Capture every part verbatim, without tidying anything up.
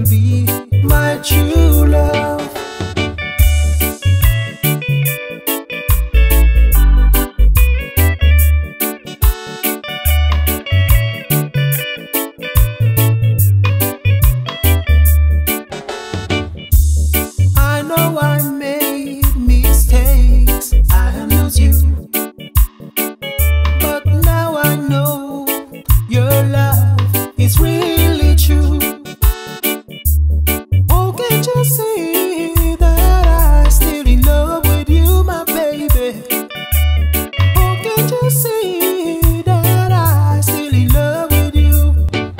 you'll be my true love. I know I made mistakes, I have lost you, but now I know your love is really true. Oh, can't you see that I still in love with you, my baby? Oh, can't you see that I still in love with you?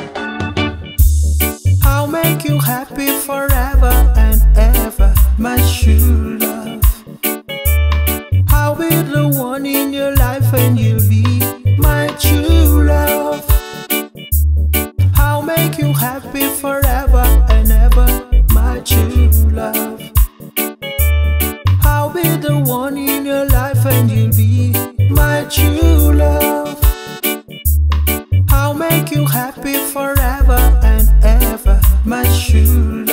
I'll make you happy forever and ever, my true love. I'll be the one in your life and you'll be my true love. I'll make you happy forever and ever, my true love. I'll be the one in your life and you'll be my true love. I'll make you happy forever and ever, my true love.